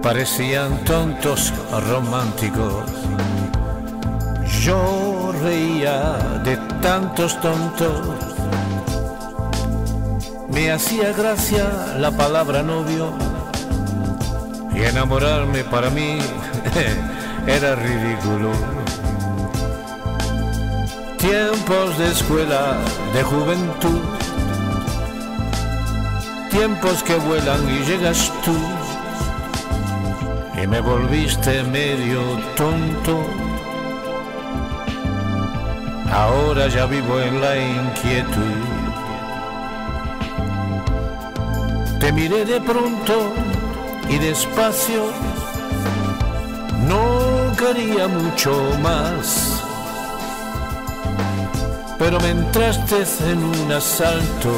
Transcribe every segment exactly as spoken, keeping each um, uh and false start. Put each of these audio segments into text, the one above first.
parecían tontos románticos. Yo reía de tantos tontos. Me hacía gracia la palabra novio, y enamorarme para mí era ridículo. Tiempos de escuela, de juventud, tiempos que vuelan y llegas tú, y me volviste medio tonto. Ahora ya vivo en la inquietud. Te miré de pronto y despacio, no quería mucho más, pero me entraste en un asalto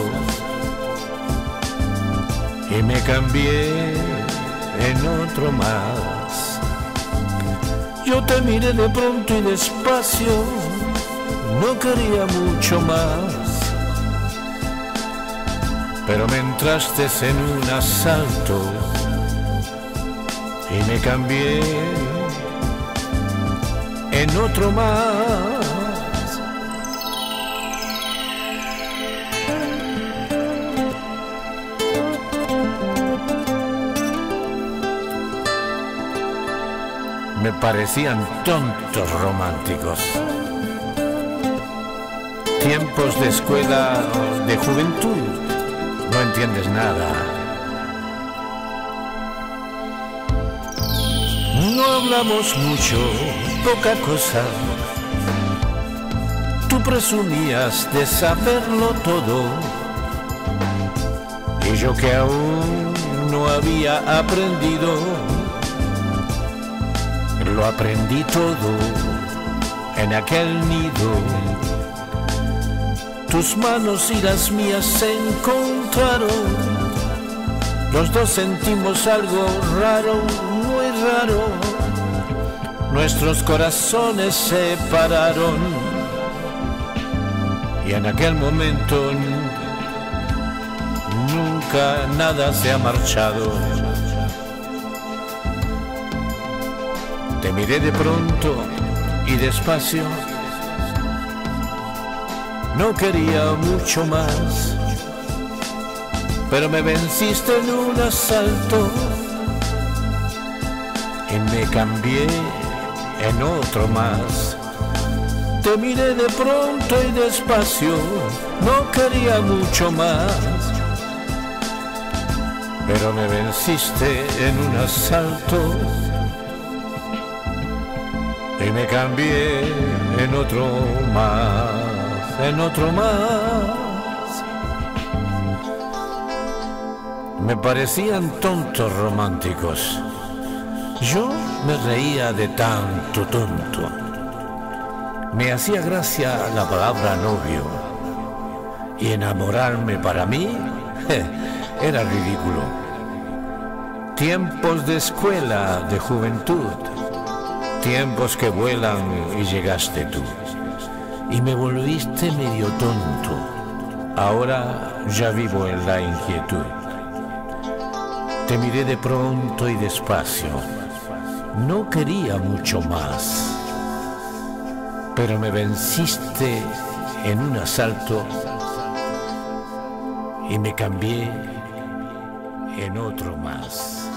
y me cambié en otro más. Yo te miré de pronto y despacio, no quería mucho más, pero me entraste en un asalto y me cambié en otro más. Me parecían tontos románticos. Tiempos de escuela, de juventud, no entiendes nada. No hablamos mucho, poca cosa. Tú presumías de saberlo todo, y yo que aún no había aprendido, lo aprendí todo en aquel nido. Tus manos y las mías se encontraron, los dos sentimos algo raro, muy raro. Nuestros corazones se separaron, y en aquel momento nunca nada se ha marchado. Te miré de pronto y despacio, no quería mucho más, pero me venciste en un asalto y me cambié en otro más. Te miré de pronto y despacio, no quería mucho más, pero me venciste en un asalto y me cambié en otro más, en otro más. Me parecían tontos románticos. Yo me reía de tanto tonto. Me hacía gracia la palabra novio, y enamorarme para mí era ridículo. Tiempos de escuela, de juventud, tiempos que vuelan y llegaste tú, y me volviste medio tonto. Ahora ya vivo en la inquietud. Te miré de pronto y despacio, no quería mucho más, pero me venciste en un asalto y me cambié en otro más.